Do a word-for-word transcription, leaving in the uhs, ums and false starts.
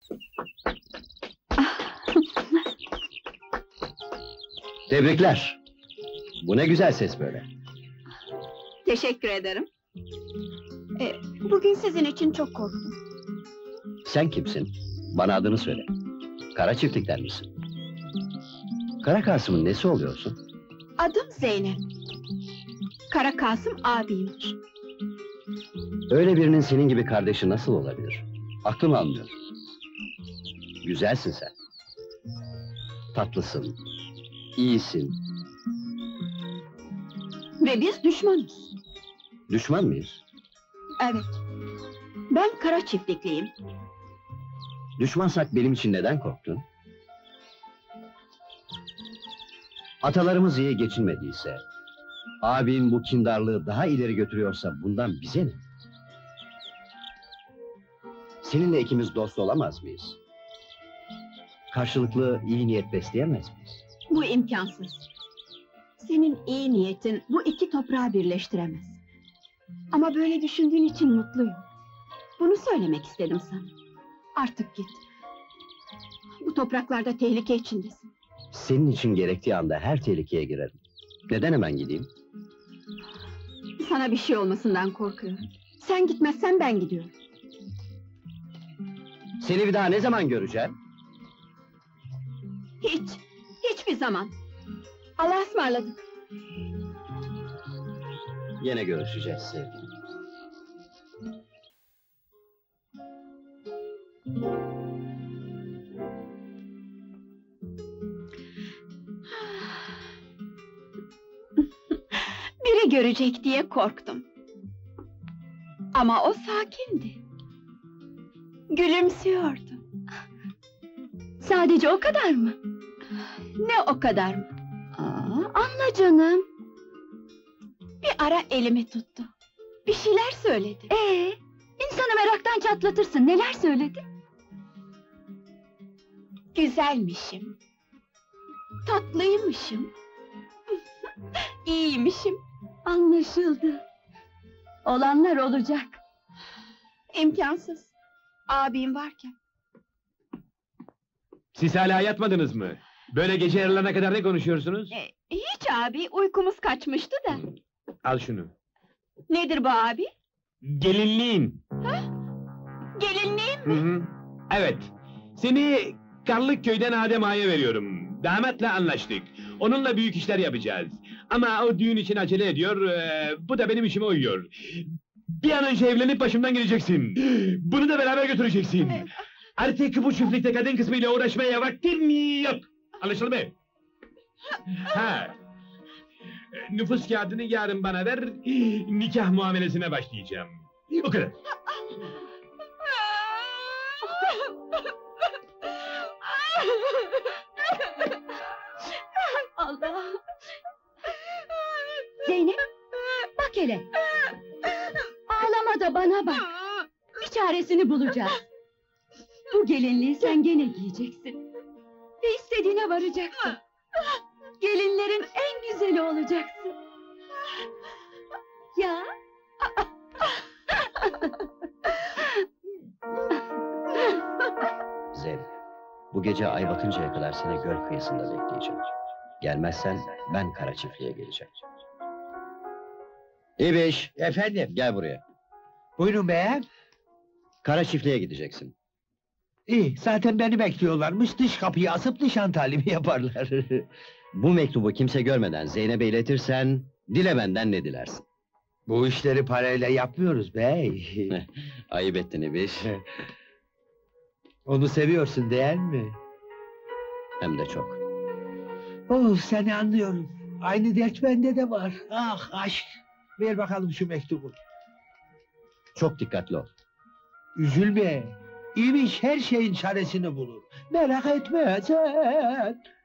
Tebrikler. Bu ne güzel ses böyle. Teşekkür ederim. Ee, bugün sizin için çok korktum. Sen kimsin? Bana adını söyle. Kara çiftlikten misin? Kara Kasım'ın nesi oluyorsun? Adım Zeynep. Kara Kasım abimdir. Öyle birinin senin gibi kardeşi nasıl olabilir? Aklım almıyor. Güzelsin sen. Tatlısın. İyisin. Ve biz düşmanız. Düşman mıyız? Evet. Ben kara çiftlikliyim. Düşmansak benim için neden korktun? Atalarımız iyi geçinmediyse, abin bu kindarlığı daha ileri götürüyorsa bundan bize ne? Seninle ikimiz dost olamaz mıyız? Karşılıklı iyi niyet besleyemez miyiz? Bu imkansız. Senin iyi niyetin bu iki toprağı birleştiremez. Ama böyle düşündüğün için mutluyum. Bunu söylemek istedim sana. Artık git. Bu topraklarda tehlike içindesin. Senin için gerektiği anda her tehlikeye girerim. Neden hemen gideyim? Sana bir şey olmasından korkuyorum. Sen gitmezsen ben gidiyorum. Seni bir daha ne zaman göreceğim? Hiç, hiçbir zaman. Allah'a ısmarladık. Yine görüşeceğiz sevgilim. Biri görecek diye korktum. Ama o sakindi. Gülümsüyordu. Sadece o kadar mı? Ne o kadar mı? Aa, anla canım. Bir ara elimi tuttu. Bir şeyler söyledi. Ee, insanı meraktan çatlatırsın. Neler söyledi? Güzelmişim. Tatlıymışım. İyiymişim. Anlaşıldı. Olanlar olacak. İmkansız. Abim varken. Siz hala yatmadınız mı? Böyle gece yarılarına kadar ne konuşuyorsunuz? E, hiç abi, uykumuz kaçmıştı da. Al şunu. Nedir bu abi? Gelinliğin. Ha? Gelinliğim Hı mi? hı. Evet. Seni Karlıkköy'den Adem Ağa'ya veriyorum. Damatla anlaştık. Onunla büyük işler yapacağız. Ama o düğün için acele ediyor. Ee, bu da benim işime uyuyor. Bir an önce evlenip başımdan geleceksin. Bunu da beraber götüreceksin. Artık bu çiftlikte kadın kısmıyla uğraşmaya vaktim yok. Anlaşıldı mı? Ha. Nüfus kağıdını yarın bana ver. Nikah muamelesine başlayacağım. O kadar. Allah! Zeynep, bak hele! Ağlama da bana bak! Bir çaresini bulacağız. Bu gelinliği sen gene giyeceksin. Ve istediğine varacaksın. Gelinlerin en güzeli olacaksın. Ya! Zeynep, bu gece ay batıncaya kadar seni göl kıyısında bekleyeceğim. Gelmezsen ben kara çiftliğe geleceğim. İbiş, Efendim, gel buraya. buyurun beyim. Kara çiftliğe gideceksin. İyi, zaten beni bekliyorlarmış, dış kapıyı asıp nişan talimi yaparlar. Bu mektubu kimse görmeden Zeynep'e iletirsen, dile benden ne dilersin? Bu işleri parayla yapmıyoruz bey. Ayıp ettin İbiş. Onu seviyorsun değil mi? Hem de çok. Oh, seni anlıyorum. Aynı dert bende de var. Ah, aşk! Ver bakalım şu mektubu. Çok dikkatli ol. Üzülme. İmiş her şeyin çaresini bulur. Merak etme sen.